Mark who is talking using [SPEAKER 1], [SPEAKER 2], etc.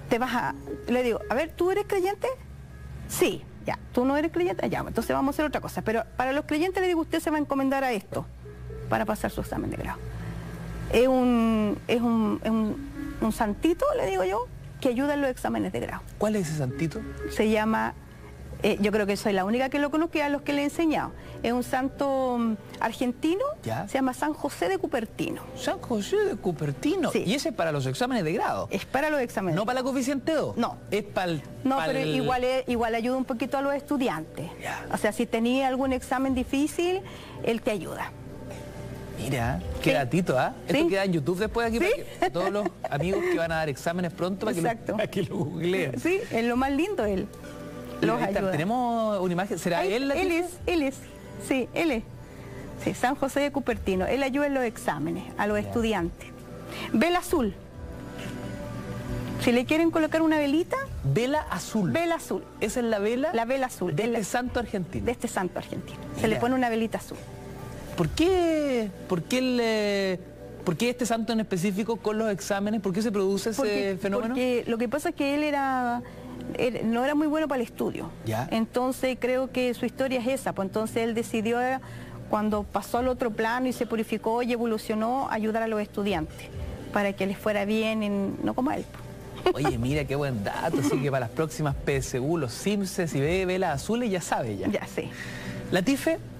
[SPEAKER 1] le digo, a ver, ¿tú eres creyente? Sí, ya. ¿Tú no eres creyente? Ya, entonces vamos a hacer otra cosa. Pero para los creyentes le digo, usted se va a encomendar a esto para pasar su examen de grado. Es un santito, le digo yo, que ayuda en los exámenes de grado.
[SPEAKER 2] ¿Cuál es ese santito?
[SPEAKER 1] Se llama, yo creo que soy la única que lo conozco y a los que le he enseñado. Es un santo argentino,
[SPEAKER 2] ¿ya?
[SPEAKER 1] Se llama San José de Cupertino.
[SPEAKER 2] San José de Cupertino.
[SPEAKER 1] Sí.
[SPEAKER 2] ¿Y ese es para los exámenes de grado?
[SPEAKER 1] Es para los exámenes.
[SPEAKER 2] ¿No para la coeficiente 2?
[SPEAKER 1] No.
[SPEAKER 2] Es para el...
[SPEAKER 1] No, pero igual ayuda un poquito a los estudiantes.
[SPEAKER 2] Ya.
[SPEAKER 1] O sea, si tenía algún examen difícil, él te ayuda.
[SPEAKER 2] Mira, qué datito, ¿ah? Esto
[SPEAKER 1] Sí.
[SPEAKER 2] queda en YouTube después aquí
[SPEAKER 1] Sí.
[SPEAKER 2] para todos los amigos que van a dar exámenes pronto para que lo googleen.
[SPEAKER 1] Sí, es lo más lindo él. Los
[SPEAKER 2] Ahí está,
[SPEAKER 1] ayuda.
[SPEAKER 2] tenemos una imagen, ¿será
[SPEAKER 1] Ahí,
[SPEAKER 2] él la
[SPEAKER 1] él
[SPEAKER 2] tiene?
[SPEAKER 1] es. Sí, él es. Sí, San José de Cupertino. Él ayuda en los exámenes a los estudiantes. Vela azul. Si le quieren colocar una velita,
[SPEAKER 2] Vela azul.
[SPEAKER 1] vela azul.
[SPEAKER 2] Esa es la vela,
[SPEAKER 1] La vela azul.
[SPEAKER 2] de este santo argentino.
[SPEAKER 1] De este santo argentino. Se
[SPEAKER 2] Mira.
[SPEAKER 1] le pone una velita azul.
[SPEAKER 2] ¿Por qué este santo en específico con los exámenes? ¿Por qué se produce ese fenómeno?
[SPEAKER 1] Porque lo que pasa es que él no era muy bueno para el estudio.
[SPEAKER 2] Ya.
[SPEAKER 1] Entonces creo que su historia es esa. Pues entonces él decidió, cuando pasó al otro plano y se purificó y evolucionó, ayudar a los estudiantes para que les fuera bien, no como a él.
[SPEAKER 2] Oye, mira qué buen dato. Así que para las próximas PSU, los CIMSES, si ve velas azules, ya sabe ya.
[SPEAKER 1] Ya sé.
[SPEAKER 2] Latife,